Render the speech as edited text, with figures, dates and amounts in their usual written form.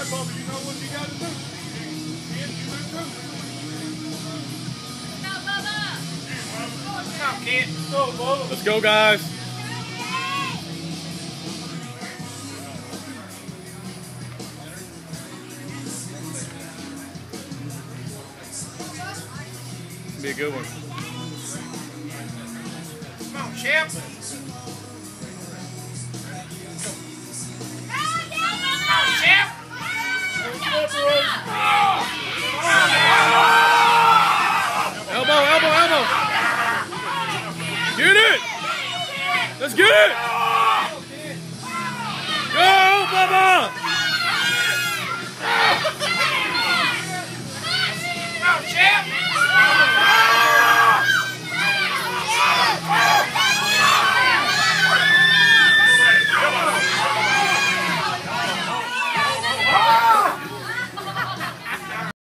right, Bubba, you know what you got to do. Come on, kid. Go, Bubba. Let's go, guys. Be a good one. Come on, Chip. Come on, Chip. Elbow, elbow, elbow. Get it. Let's get it.